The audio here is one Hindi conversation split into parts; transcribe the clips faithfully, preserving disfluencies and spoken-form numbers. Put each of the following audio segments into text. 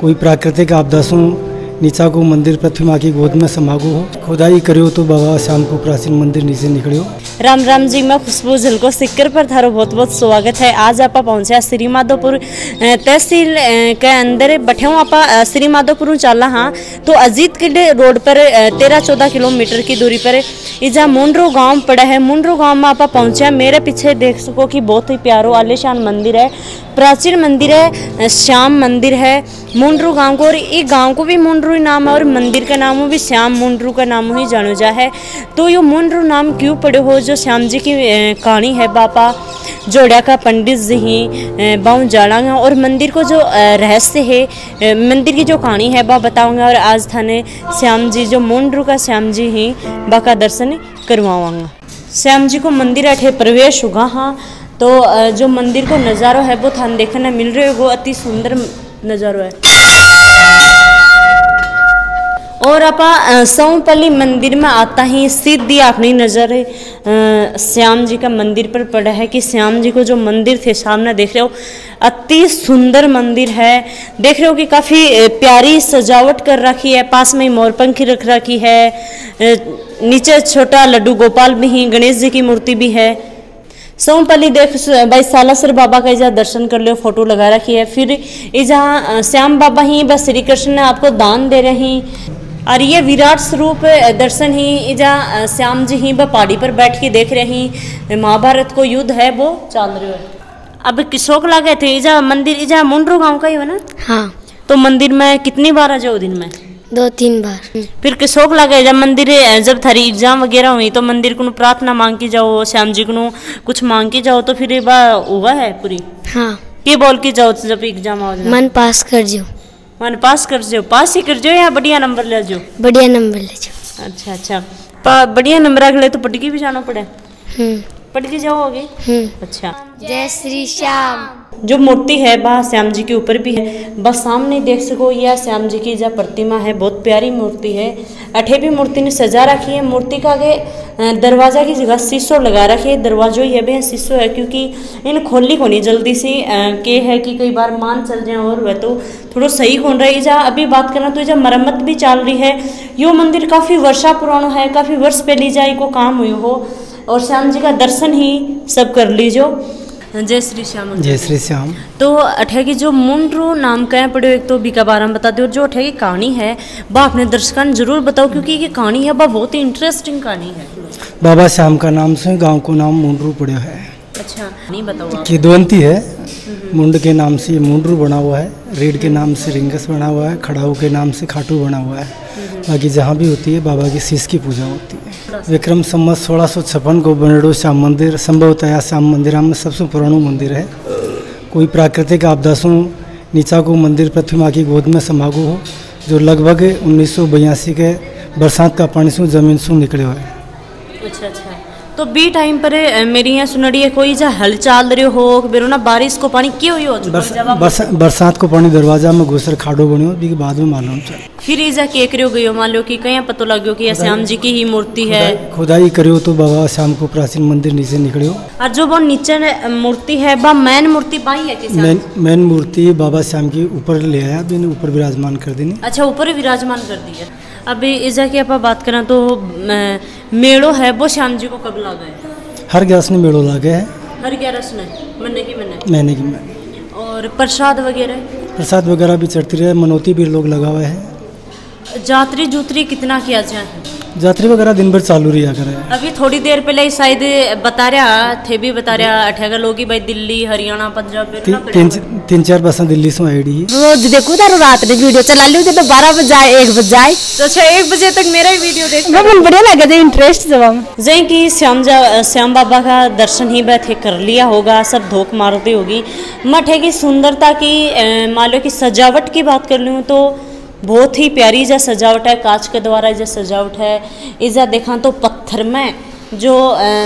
कोई प्राकृतिक आपदा से नीचा को मंदिर पृथ्वी माँ की गोद में समागो हो। खुदाई करियो तो बाबा श्याम को प्राचीन मंदिर नीचे निकलियो। राम राम जी, मैं खुशबू झलको सिक्कर पर थारो बहुत बहुत स्वागत है। आज आप पहुंचे श्री माधोपुर तहसील के अंदर बैठे हूँ। आप श्री माधोपुर चला हाँ तो अजीत किले रोड पर तेरह चौदह किलोमीटर की दूरी पर इजा मुंडरू गांव पड़ा है। मुंडरू गांव में आप पहुंचे। मेरे पीछे देख सको कि बहुत ही प्यारो आलिशान मंदिर है, प्राचीन मंदिर है, श्याम मंदिर है मुंडरू गांव को। और ये गांव को भी मुंडरू नाम है और मंदिर का नाम भी श्याम मुंडरू का नाम ही जानो जा है। तो ये मुंडरू नाम क्यों पड़े हो? जो श्याम जी की कहानी है, बापा जोड़ा का पंडित जी ही बाऊ जाड़ांगा और मंदिर को जो रहस्य है, मंदिर की जो कहानी है वह बताऊंगा। और आज थाने श्याम जी जो मुंडरू का श्याम जी ही बाका दर्शन करवाऊंगा। श्याम जी को मंदिर अठे प्रवेश होगा हाँ तो जो मंदिर को नज़ारो है वो थाने देखने मिल रहे हो। अति सुंदर नज़ारो है। और आपा सौपल्ली मंदिर में आता ही सीधी अपनी नज़र श्याम जी का मंदिर पर पड़ा है कि श्याम जी को जो मंदिर थे सामने देख रहे हो, अति सुंदर मंदिर है। देख रहे हो कि काफ़ी प्यारी सजावट कर रखी है। पास में मोरपंखी रख रखी है, नीचे छोटा लड्डू गोपाल भी ही, गणेश जी की मूर्ति भी है। सोमपल्ली देख भाई सालासर बाबा का इजा दर्शन कर लो, फोटो लगा रखी है। फिर इजा श्याम बाबा ही बस श्री कृष्ण ने आपको दान दे रहे हैं। और ये विराट स्वरूप दर्शन ही इजा श्याम जी ही ब पहाड़ी पर बैठ के देख रहे हैं। महाभारत को युद्ध है वो चल रहे है। अब किसोक लगे थे इजा मंदिर, इजा मुंडरू गांव का ही है ना? हाँ। तो मंदिर में कितनी बार आ जाओ दिन में? दो तीन बार। फिर किसोक लगे जब मंदिर जब थारी एग्जाम वगैरह हुई तो मंदिर को प्रार्थना मांग की जाओ, श्याम जी को कुछ मांग की जाओ तो फिर ये बात हुआ है पूरी? हाँ। के बोल के जाओ जब एग्जाम आओ? मन पास कर जो। मन पास कर जो, पास ही कर जो या बढ़िया नंबर ले जो? बढ़िया नंबर ले जो। अच्छा अच्छा, बढ़िया नंबर आ गए तो पटकी भी जाना पड़े? हम्म, पटकी जाओगे? हम्म, अच्छा। जय श्री श्याम। जो मूर्ति है वह श्याम जी के ऊपर भी है। बस सामने देख सको यह श्याम जी की जो प्रतिमा है, बहुत प्यारी मूर्ति है। अठे भी मूर्ति ने सजा रखी है। मूर्ति का आगे दरवाजा की जगह शीशो लगा रखी है। दरवाजो ही है शीशो है क्योंकि इन खोली को नहीं जल्दी सी के है कि कई बार मान चल जाए और वह तो थोड़ा सही कौन रही जा। अभी बात करना तो जब मरम्मत भी चल रही है। यो मंदिर काफ़ी वर्षा पुराना है, काफ़ी वर्ष पहले जाए को काम हुई हो और श्याम जी का दर्शन ही सब कर लीजो। जय श्री श्याम। जय श्री श्याम। तो अठे की जो मुंडरू नाम कह पड़े एक तो बीका बारे में बता दो। जो अठे की कहानी है वह अपने दर्शकों जरूर बताओ क्योंकि ये कहानी है वह बहुत ही इंटरेस्टिंग कहानी है। बाबा श्याम का नाम से गांव को नाम मुंडरू पड़ा है। अच्छा, नहीं बताओ। किदवंती है, मुंड के नाम से मुंडरू बना हुआ है, रीढ़ के नाम से रिंगस बना हुआ है, खड़ाऊ के नाम से खाटू बना हुआ है। बाकी जहाँ भी होती है बाबा की शीश की पूजा होती है। विक्रम संवत सोलह सौ छप्पन को बनेडो श्याम मंदिर संभवतया श्याम मंदिर में सबसे पुराना मंदिर है। कोई प्राकृतिक आपदा से नीचा को मंदिर पृथ्वी माँ की गोद में समागो हो, जो लगभग उन्नीस सौ बयासी के बरसात का पानी से जमीन से निकले हुए। अच्छा अच्छा, तो बी टाइम पर मेरी यहाँ सुनड़ी है कोई जा हल चाल रहे हो बेरो ना बारिश को पानी क्यों हो बरस, बरसात को पानी दरवाजा में घुसर खाड़ो बनो भी बाद में मालूम चल। फिर इजा के करियो गयो मान लो कि कहीं पता लग कि श्याम जी की ही मूर्ति है। खुदाई करियो तो बाबा श्याम को प्राचीन मंदिर नीचे निकलियो। और जो वो नीचे मूर्ति है वह मेन मूर्ति बाई है कि मेन मेन मूर्ति बाबा श्याम की ऊपर ले आया, ऊपर विराजमान कर दी। अच्छा, ऊपर विराजमान कर दी है। अभी इजा की आप बात करें तो मेड़ो है वो श्याम जी को कब लगा है? हर ग्यारस ने मेड़ो लगे है। हर ग्यारस ने महीने की महीने महीने की महीने। और प्रसाद वगैरह प्रसाद वगैरह भी चढ़ती रहे, मनोती भी लोग लगा हुए हैं। जात्री जूत्री कितना किया जाए? जात्री वगैरह दिन भर चालू रहा करे। अभी थोड़ी देर पहले शायद बता रहा थे भी बता रहा अठारह लोग भाई दिल्ली हरियाणा पंजाब ती, तीन तीन चार बसें दिल्ली से आईडी रोज देखो तारो रात में वीडियो चला लियो तो बारह बजे जाए एक बजे जाए तो अच्छा एक बजे तक मेरा ही वीडियो देख मन बढ़िया लगे थे इंटरेस्ट जब जय कि श्याम श्याम बाबा का दर्शन ही बैठे कर लिया होगा, सब धोख मारती होगी। मठे की सुंदरता की मान लो कि सजावट की बात कर लूँ तो बहुत ही प्यारी जा सजावट है, कांच के द्वारा जो सजावट है। इजा देखा तो पत्थर में जो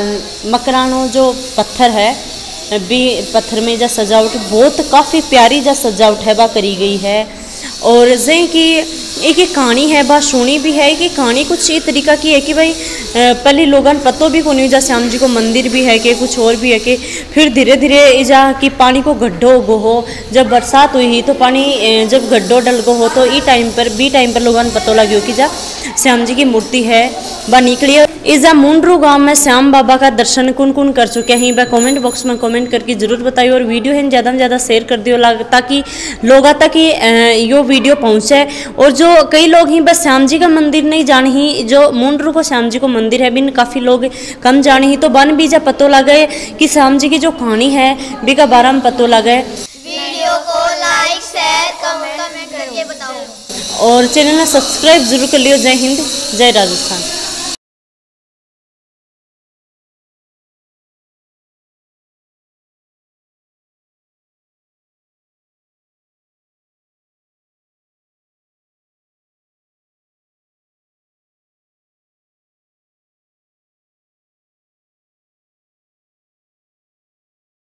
मकरानो जो पत्थर है भी पत्थर में जा सजावट बहुत काफ़ी प्यारी जा सजावट है वह करी गई है। और जै कि एक एक कहानी है बा सुनी भी है कि कहानी कुछ ये तरीका की है कि भाई पहले लोगन पतो भी को नहीं जा श्याम जी को मंदिर भी है कि कुछ और भी है कि फिर धीरे धीरे जा कि पानी को गड्ढो गो हो, जब बरसात हुई तो पानी जब गड्ढो डल गो हो तो ई टाइम पर बी टाइम पर लोगन पतो लगे कि जा श्याम जी की मूर्ति है बा निकली। इजा मुंडरू गांव में श्याम बाबा का दर्शन कौन कौन कर चुके हैं वह कमेंट बॉक्स में कमेंट करके जरूर बताइए और वीडियो है ज़्यादा से ज़्यादा शेयर कर दियो ताकि लोगों तक यो वीडियो पहुँचे। और जो कई लोग ही बस श्याम जी का मंदिर नहीं जाने ही, जो मुंडरू को श्याम जी को मंदिर है बिन काफ़ी लोग कम जाने ही, तो बन भी जा पतो लगे कि श्याम जी की जो कहानी है बी का बारे में पतो लगे। वीडियो को लाइक शेयर कमेंट करके बताओ और चैनल में सब्सक्राइब जरूर कर लियो। जय हिंद, जय राजस्थान।